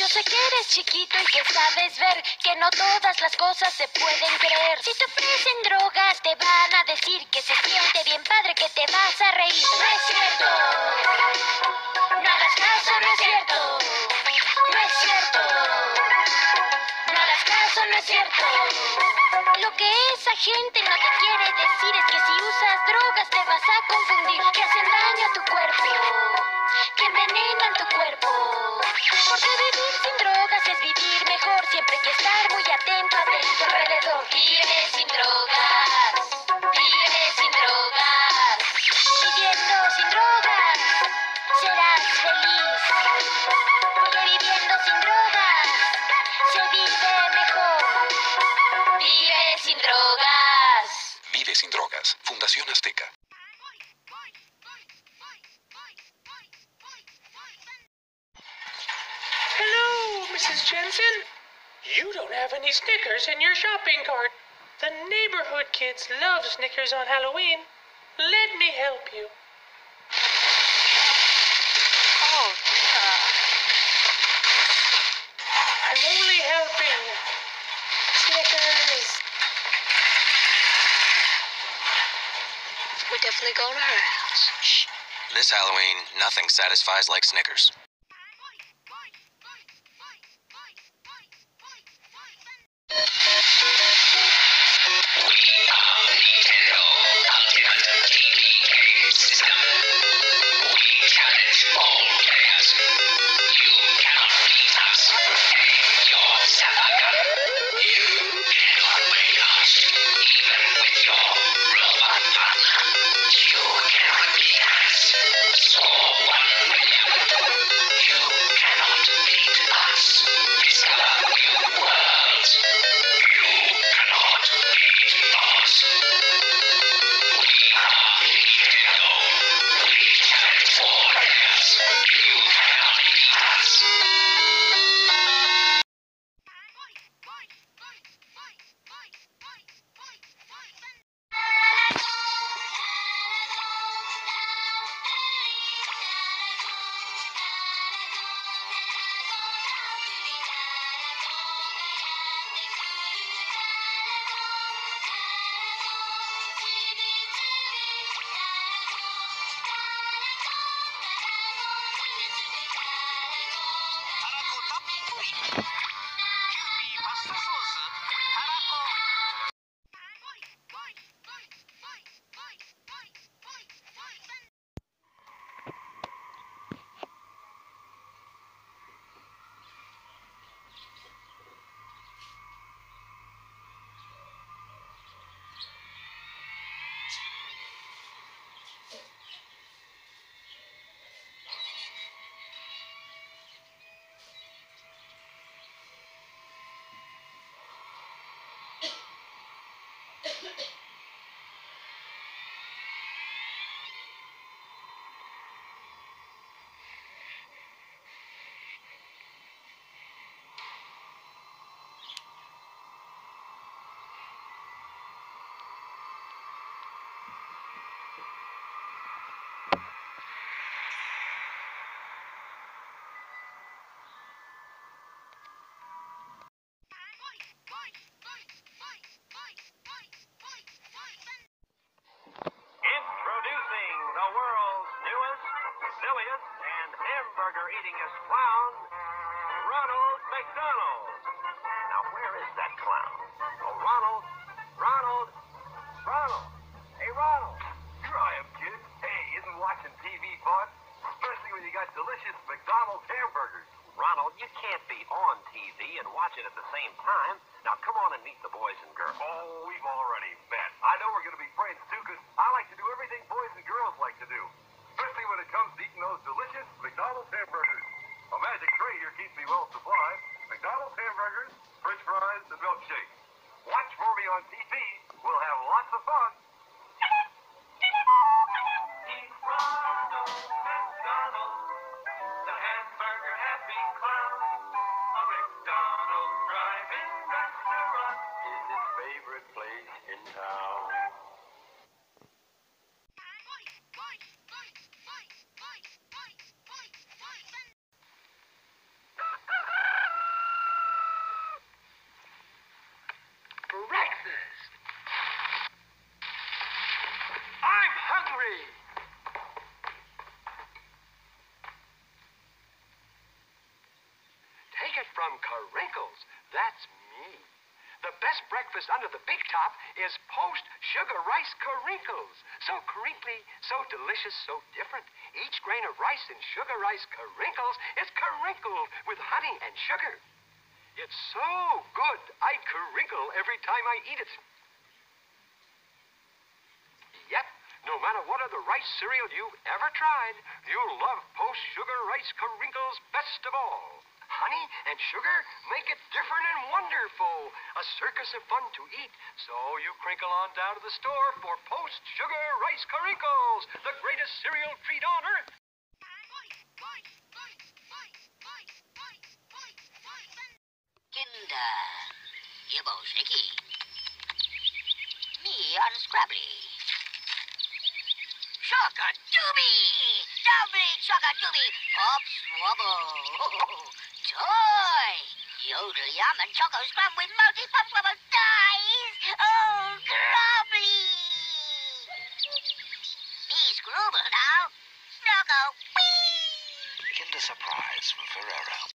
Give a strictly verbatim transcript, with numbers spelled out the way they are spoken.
sé que eres chiquito y que sabes ver que no todas las cosas se pueden creer. Si te ofrecen drogas, te van a decir que se siente bien padre, que te vas a reír. No es cierto. No hagas caso, no es cierto. No es cierto. No hagas caso, no es cierto. Lo que esa gente no te quiere decir es que si usas drogas te vas a confundir, que hacen daño a tu cuerpo, que envenenan tu cuerpo. Porque vivir sin drogas es vivir mejor, siempre hay que estar muy atento a tu alrededor. Vive sin drogas, vive sin drogas. Viviendo sin drogas serás feliz, porque viviendo sin drogas se vive mejor. Vive sin drogas. Vive sin drogas. Fundación Azteca. Hello, Missus Jensen. You don't have any Snickers in your shopping cart. The neighborhood kids love Snickers on Halloween. Let me help you. Oh, uh... I'm only helping. Snickers. We're definitely going to her house. Shh. This Halloween, nothing satisfies like Snickers. Introducing the world's newest, silliest, and hamburger-eatingest clown, Ronald McDonald. Now, where is that clown? Oh, Ronald, Ronald, Ronald. Hey, Ronald. Here I am, kid. Hey, isn't watching T V fun? Especially when you got delicious McDonald's hamburgers. Ronald, you can't be on T V and watch it at the same time. Now, come on and meet the boys and girls. Oh, we've already met. I know we're going to be friends, too, because I like to do everything boys and girls like to do. Especially when it comes to eating those delicious McDonald's hamburgers. A magic tray here keeps me well supplied. McDonald's hamburgers, french fries, and milkshakes. Watch for me on T V. We'll have lots of fun. Eat Ronald McDonald, the hamburger happy clown. A McDonald's drive-in restaurant is his favorite place in town. some Crinkles. That's me. The best breakfast under the big top is Post Sugar Rice Crinkles. So crinkly, so delicious, so different. Each grain of rice in Sugar Rice Crinkles is crinkled with honey and sugar. It's so good, I crinkle every time I eat it. Yep, no matter what other rice cereal you've ever tried, you'll love Post Sugar Rice Crinkles best of all. Honey and sugar make it different and wonderful. A circus of fun to eat. So you crinkle on down to the store for Post Sugar Rice Crinkles, the greatest cereal treat on earth. Kinder, Yibbo Shaky. Me unscrabbly. Chock-a-doobie! Doubly chock-a-doobie! Hop swabble! Toy! Yodel yum and choco scrum with multi-pump level dice! Oh, grubbly! Be screwball now! Snuggle! Whee! Kinder Surprise from Ferrero.